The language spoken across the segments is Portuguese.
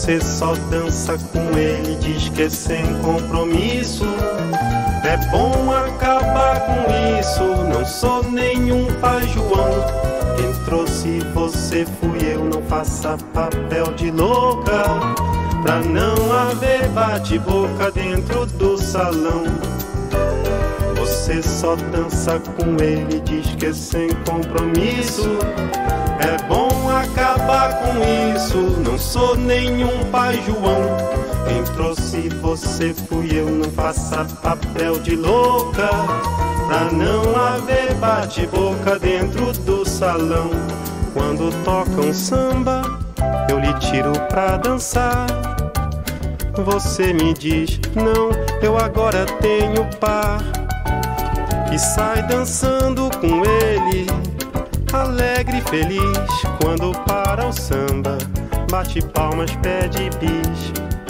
Você só dança com ele, diz que é sem compromisso. É bom acabar com isso, não sou nenhum pai João. Quem trouxe você fui eu, não faça papel de louca, pra não haver bate-boca dentro do salão. Você só dança com ele, diz que é sem compromisso. É bom acabar com isso, não sou nenhum pai João. Quem trouxe você fui eu, não faça papel de louca, pra não haver bate-boca dentro do salão. Quando tocam samba, eu lhe tiro pra dançar. Você me diz, não, eu agora tenho par. E sai dançando com ele, alegre e feliz. Quando para o samba, bate palmas, pede bis.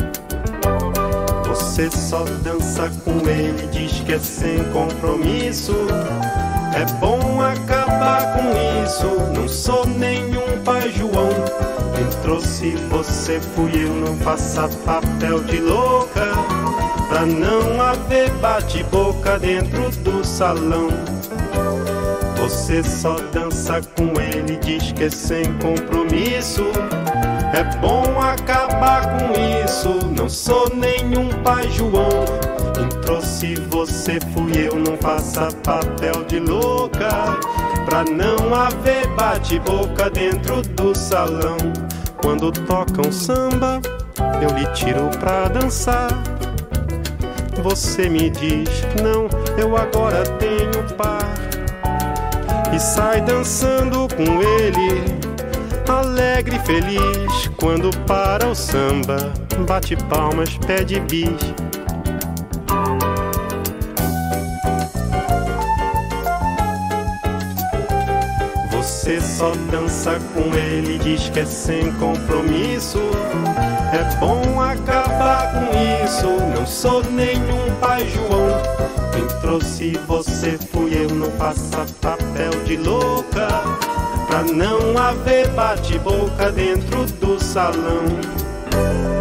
Você só dança com ele, diz que é sem compromisso. É bom acabar com isso, não sou nenhum pai João. Quem trouxe você fui eu, não faça papel de louca, pra não haver bate-boca dentro do salão. Você só dança com ele, diz que é sem compromisso. É bom acabar com isso, não sou nenhum pai João. Quem trouxe você fui eu, não faça papel de louca, pra não haver bate-boca dentro do salão. Quando tocam samba, eu lhe tiro pra dançar. Você me diz, não, eu agora tenho par. E sai dançando com ele, alegre e feliz. Quando para o samba, bate palmas, pede bis. Você só dança com ele, diz que é sem compromisso. É bom acabar com isso, não sou nenhum pai João. Quem trouxe você fui eu, não faça papel de louca, pra não haver bate-boca dentro do salão.